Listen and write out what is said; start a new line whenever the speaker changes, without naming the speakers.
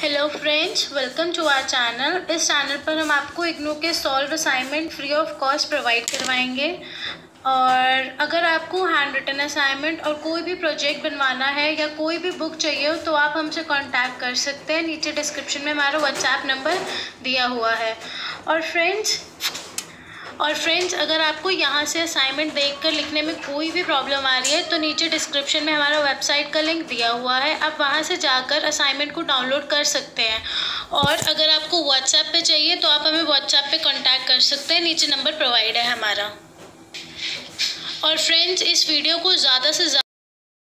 Hello friends, welcome to our channel. इस channel पर हम आपको इग्नू के solve assignment free of cost provide करवाएंगे। और अगर आपको हैंड रिटन असाइनमेंट और कोई भी प्रोजेक्ट बनवाना है या कोई भी बुक चाहिए हो तो आप हमसे कांटेक्ट कर सकते हैं। नीचे डिस्क्रिप्शन में हमारा व्हाट्सएप नंबर दिया हुआ है। और फ्रेंड्स अगर आपको यहाँ से असाइनमेंट देखकर लिखने में कोई भी प्रॉब्लम आ रही है तो नीचे डिस्क्रिप्शन में हमारा वेबसाइट का लिंक दिया हुआ है, आप वहाँ से जाकर असाइनमेंट को डाउनलोड कर सकते हैं। और अगर आपको व्हाट्सएप पे चाहिए तो आप हमें व्हाट्सएप पे कांटेक्ट कर सकते हैं, नीचे नंबर प्रोवाइड है हमारा। और फ्रेंड्स इस वीडियो को ज़्यादा से ज़्यादा